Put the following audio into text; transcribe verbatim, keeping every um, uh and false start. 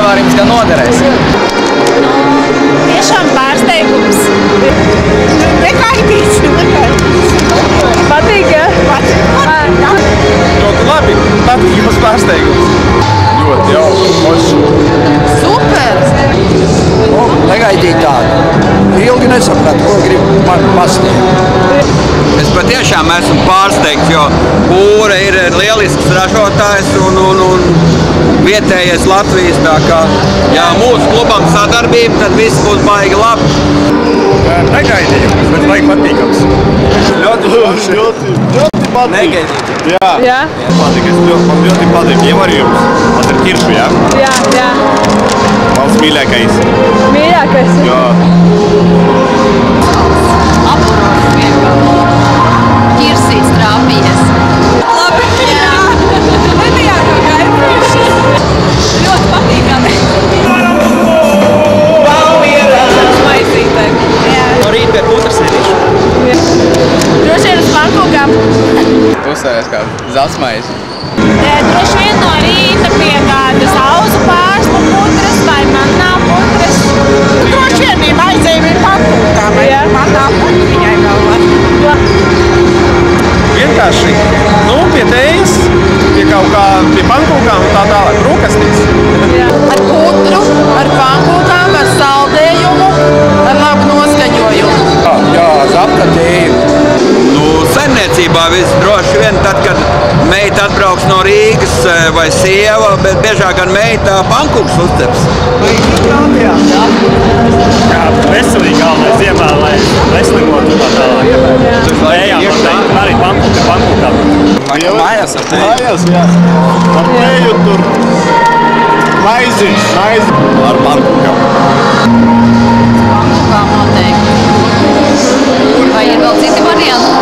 ievārījums gan noderēs. Tiešām pārsteigums. Nekaitīts, nekaitīts. Patīk, ja? Patīk. Ļoti labi, patīkams pārsteigums. Ļoti jauki, moši. Super! Negaidīju tādu. Ilgi nesapratu, ko grib man pasniegt. Es patiešām esmu pārsteigts, jo Pūre ir lielisks ražotājs un, un, un vietējais Latvijas. Tā kā, ja mūsu klubam sadarbība, tad viss būs baigi labi. Negaidīju, bet baigi patīkams. Ļoti Ļoti, ļoti, ļoti patīk. Negaidīju. Jā. Jā. Patīk, es ļoti, man ļoti patīk ievarījums. Tas ir kiršu, jā? Jā, jā. Valsts mīļākais. Mīļākais. Jā. Apurot vienkārši. Ķirsīts trāpījies. Labi. Jā. Nebijā to gaidījuši. Ļoti patīkami. Smaisītē. Jā. No rīta pie putras sēdīšu. Droši vien uz pankūkām. Uzstājies kā zeltsmaizi. Droši vien no rīta pie kādas auzu pārsmu putras vai man nav putras. Droši vien bija maizēja bija pankūkām, vai man nav putriņai vēl var. Vienkārši, nu, pie tejas, pie kaut kā, pie pankūkām un tā tālāk, brokastīs. Ar putru, ar pankūkām, ar saldējumu, ar labu noskaņojumu. Jā, jā zapta tēju. Nu, saimniecībā viss droši vien tad, kad meita atbrauks no Rīgas vai sieva, bet biežāk gan meita pankūks uzceps. Jā, veselīgi galvenais ziemā, lai veselīgotu un tā tālāk. Ejām ar teju, arī pankūka, pankūkām. Mājās ar teju. Mājās, jā. Ar teju tur maizi, maizi ar pankūkām. Pankūkām noteikti. Vai ir vēl citi varianti?